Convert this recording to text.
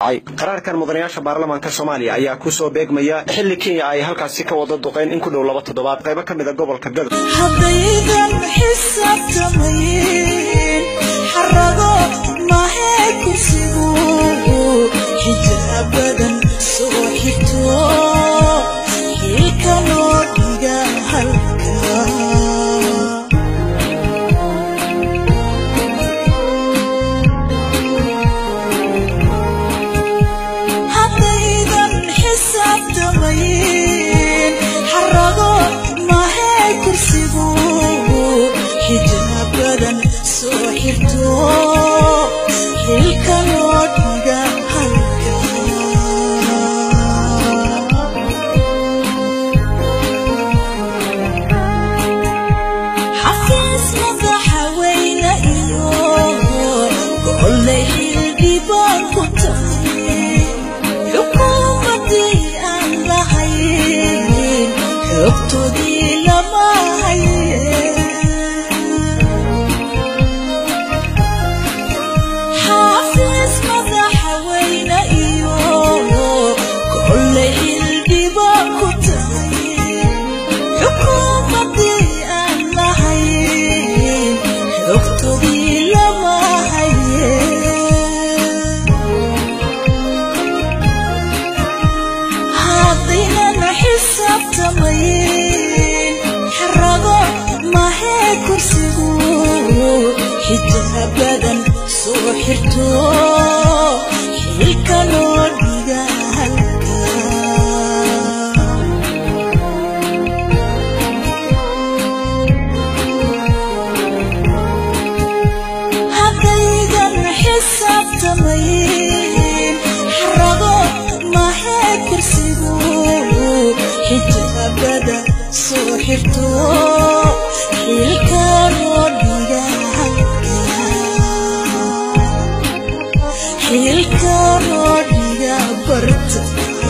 qaraarkan mudanayaasha baarlamaanka Soomaaliya ayaa ku soo beegmaya xilli Kenya ay halkaasi ka wada duqeyn in ku dhow 2 toddobaad qayb ka mid ah gobolka Galmudug haddaydan xisaabtamayn xarago ma heekursigu xijaabadan soo xigto hilka loo dhiga halka حجاباً سوحرتو حيلك نوديها هلكا هكذا حساب تمين حرقو ما هيكرسيبو حجاباً سوحرتو حيلك نوديها hilka roodiga barta